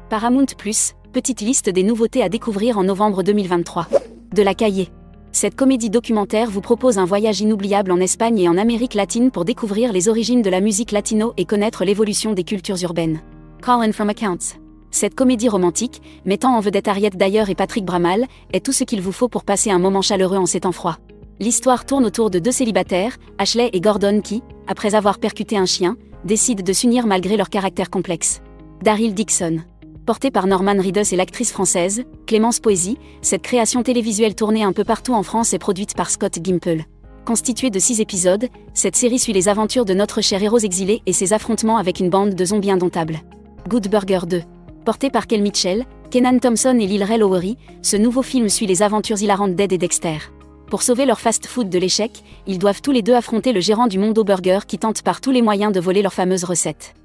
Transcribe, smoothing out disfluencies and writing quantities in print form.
Paramount+, petite liste des nouveautés à découvrir en novembre 2023. De la Cahier. Cette comédie documentaire vous propose un voyage inoubliable en Espagne et en Amérique latine pour découvrir les origines de la musique latino et connaître l'évolution des cultures urbaines. Calling from Accounts. Cette comédie romantique, mettant en vedette Ariette Dayer et Patrick Bramal, est tout ce qu'il vous faut pour passer un moment chaleureux en ces temps froids. L'histoire tourne autour de deux célibataires, Ashley et Gordon qui, après avoir percuté un chien, décident de s'unir malgré leur caractère complexe. Daryl Dixon. Portée par Norman Reedus et l'actrice française, Clémence Poésy, cette création télévisuelle tournée un peu partout en France est produite par Scott Gimple. Constituée de 6 épisodes, cette série suit les aventures de notre cher héros exilé et ses affrontements avec une bande de zombies indomptables. Good Burger 2. Porté par Kel Mitchell, Kenan Thompson et Lil Rel Howery, ce nouveau film suit les aventures hilarantes d'Ed et Dexter. Pour sauver leur fast-food de l'échec, ils doivent tous les deux affronter le gérant du Mondo Burger qui tente par tous les moyens de voler leur fameuse recette.